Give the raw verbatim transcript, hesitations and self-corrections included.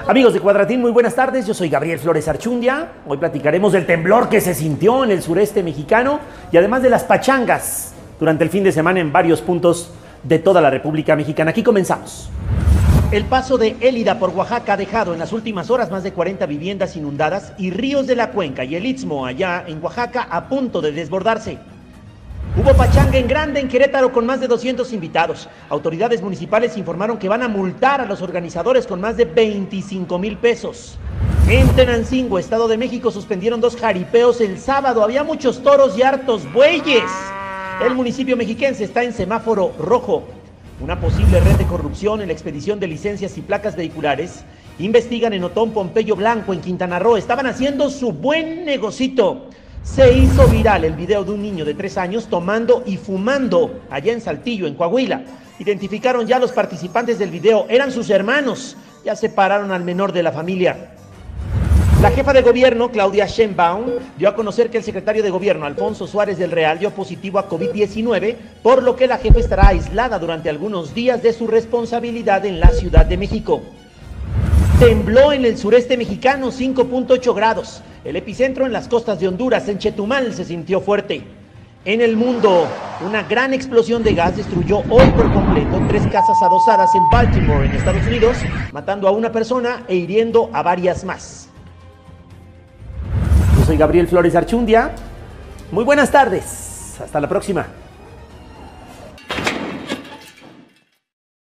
Amigos de Cuadratín, muy buenas tardes. Yo soy Gabriel Flores Archundia. Hoy platicaremos del temblor que se sintió en el sureste mexicano y además de las pachangas durante el fin de semana en varios puntos de toda la República Mexicana. Aquí comenzamos. El paso de Élida por Oaxaca ha dejado en las últimas horas más de cuarenta viviendas inundadas y ríos de la Cuenca y el Istmo allá en Oaxaca a punto de desbordarse. Hubo pachanga en grande en Querétaro con más de doscientos invitados. Autoridades municipales informaron que van a multar a los organizadores con más de veinticinco mil pesos. En Tenancingo, Estado de México, suspendieron dos jaripeos el sábado. Había muchos toros y hartos bueyes. El municipio mexiquense está en semáforo rojo. Una posible red de corrupción en la expedición de licencias y placas vehiculares. Investigan en Otón Pompeyo Blanco, en Quintana Roo. Estaban haciendo su buen negocito. Se hizo viral el video de un niño de tres años tomando y fumando allá en Saltillo, en Coahuila. Identificaron ya a los participantes del video, eran sus hermanos. Ya separaron al menor de la familia. La jefa de gobierno, Claudia Sheinbaum, dio a conocer que el secretario de gobierno, Alfonso Suárez del Real, dio positivo a COVID diecinueve, por lo que la jefa estará aislada durante algunos días de su responsabilidad en la Ciudad de México. Tembló en el sureste mexicano, cinco punto ocho grados. El epicentro en las costas de Honduras, en Chetumal, se sintió fuerte. En el mundo, una gran explosión de gas destruyó hoy por completo tres casas adosadas en Baltimore, en Estados Unidos, matando a una persona e hiriendo a varias más. Yo soy Gabriel Flores Archundia. Muy buenas tardes. Hasta la próxima.